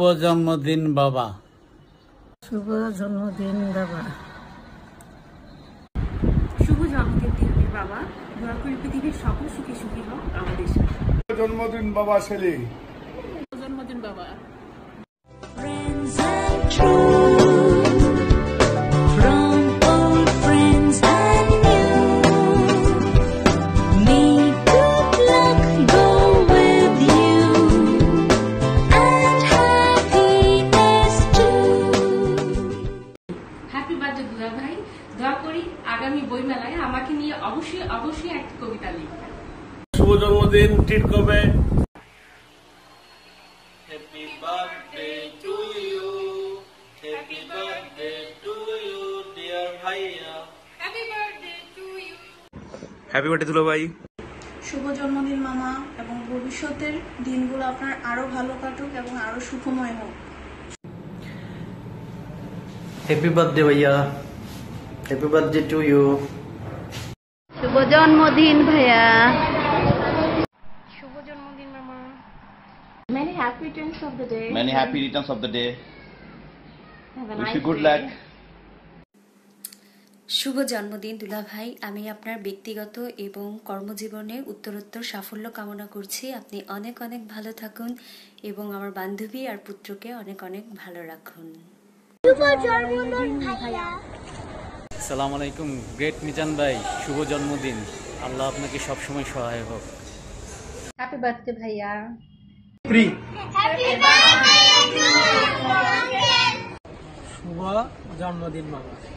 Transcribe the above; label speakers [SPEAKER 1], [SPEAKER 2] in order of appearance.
[SPEAKER 1] জন্মদিন বাবা।
[SPEAKER 2] শুভ জন্মদিন বাবা।
[SPEAKER 3] শুভ জন্মদিন বাবা। দোয়া করি পৃথিবীর সকল সুখী সুখী হোক আমাদের সাথে।
[SPEAKER 4] জন্মদিন বাবা শেলি।
[SPEAKER 3] জন্মদিন বাবা। হ্যাপি বার্থডে দুলা ভাই। দোয়া করি আগামী বইমেলায় আমাকে নিয়ে অবশ্যই অবশ্যই একটা কবিতা লিখবেন।
[SPEAKER 4] শুভ জন্মদিন ট্রিট করবে।
[SPEAKER 5] Happy birthday to you, happy birthday to you dear ভাইয়া,
[SPEAKER 3] happy birthday to you.
[SPEAKER 6] Happy birthday দুলা ভাই।
[SPEAKER 7] শুভ জন্মদিন মামা, এবং ভবিষ্যতের দিনগুলো আপনার আরো ভালো কাটুক এবং আরো সুখময় হোক।
[SPEAKER 5] হ্যাপি বার্থডে ভাইয়া, হ্যাপি বার্থডে টু ইউ।
[SPEAKER 8] শুভ জন্মদিন ভাইয়া।
[SPEAKER 3] শুভ জন্মদিন মামা। Many happy returns of the day.
[SPEAKER 9] Many happy returns of the day.
[SPEAKER 3] Have a
[SPEAKER 9] Wish
[SPEAKER 3] nice
[SPEAKER 9] you good
[SPEAKER 3] day.
[SPEAKER 9] luck.
[SPEAKER 10] শুভ জন্মদিন দুলা ভাই। আমি আপনার ব্যক্তিগত এবং কর্মজীবনে উত্তরোত্তর সাফল্য কামনা করছি। আপনি অনেক অনেক ভালো থাকুন এবং আমার বান্ধবী আর পুত্রকে অনেক অনেক ভালো রাখুন।
[SPEAKER 1] আসসালামু আলাইকুম গ্রেট মিজান ভাই, শুভ জন্মদিন। আল্লাহ আপনাকে সবসময় সহায় হোক।
[SPEAKER 8] হ্যাপি বার্থডে ভাইয়া।
[SPEAKER 2] শুভ জন্মদিন বাবা।